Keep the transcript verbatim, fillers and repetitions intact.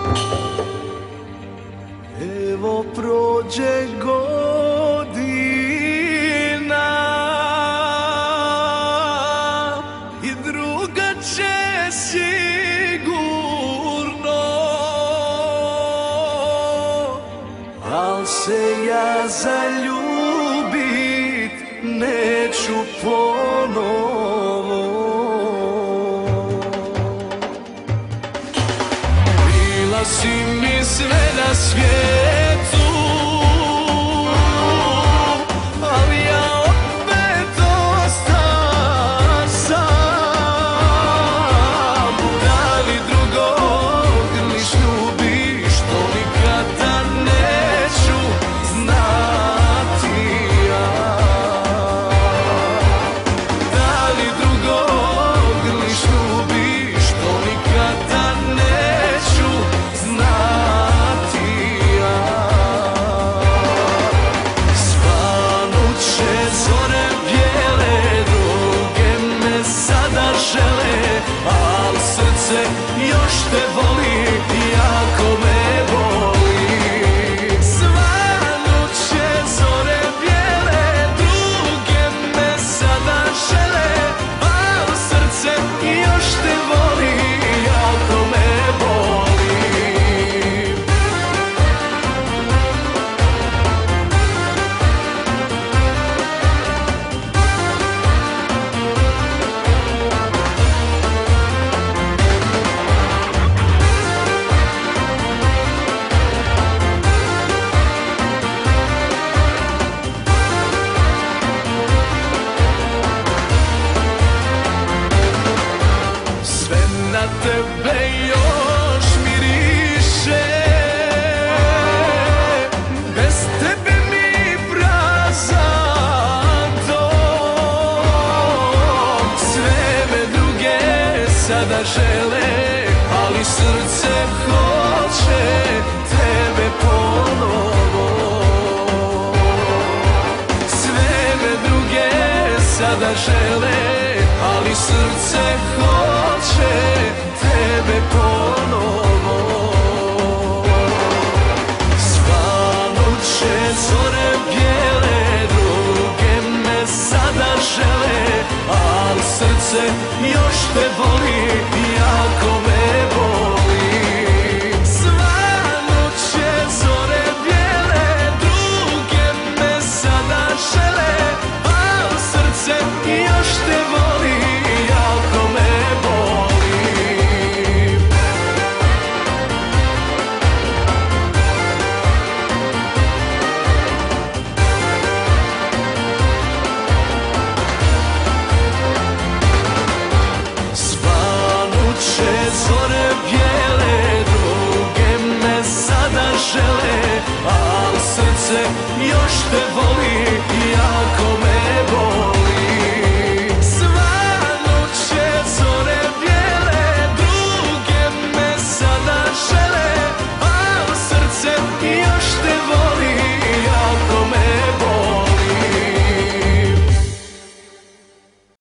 Evo prođe godina i druga će sigurno, al se ja zaljubit neću ponovo. Bila si mi sve na svijetu, ali ja opet ostao sam. Da li drugog liš ljubiš, to nikada neću znati ja. Da li drugog liš ljubiš, to nikada neću znati ja. Svanuće zore bijele, druge me sada žele, al srce još te voli, jako me boli. Svanuće zore bijele, druge me sada žele, al srce još te voli, jako me boli. Sve na tebe još miriše, bez tebe mi prazan dom. Sve me druge sada žele, ali srce hoće tebe ponovo. Sve me druge sada žele, ali srce hoće tebe ponovo. Svanuće zore bijele, druge me sada žele, al srce još te voli, jako me boli. Svanuće zore bijele, druge me sada žele, al srce još te voli, jako me boli. Svanuće zore bijele, druge me sada žele, al srce još te